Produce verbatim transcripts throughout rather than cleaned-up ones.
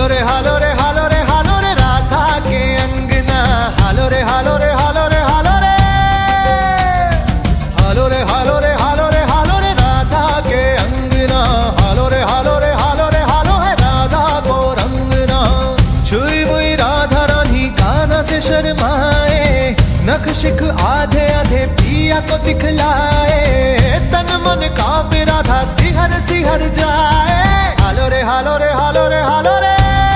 रे हालो रे हालो रे हालो रे राधा के अंगना, हालो रे हालो रे हालो रे हालो रे हालो रे हालो रे हालो रे हालो रे राधा के अंगना, हालो रे हालो रे हालो रे हालो है राधा को रंगना। छुई मुई राधा रानी गाना से शर्माए, नख शिख आधे आधे पिया को दिखलाए, तन मन कांपे राधा सिहर सिहर जाए। हालो रे हालो रे हालो रे हालो रे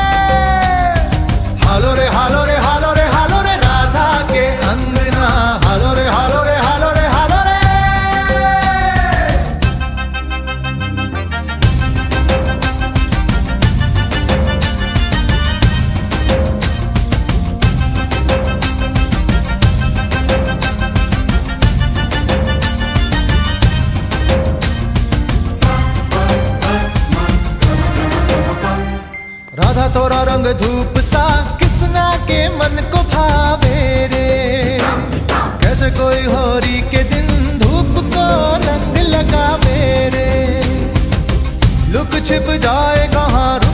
हालो रे हालो रे हालो रे हालो रे राधा के अंगना, हालो रे हालो रे हालो रे हालो रे। राधा तोरा रंग धूप सा किसना के मन को भावे रे, कैसे कोई होरी के दिन धूप को रंग लगा मेरे। लुक छिप जाए कहाँ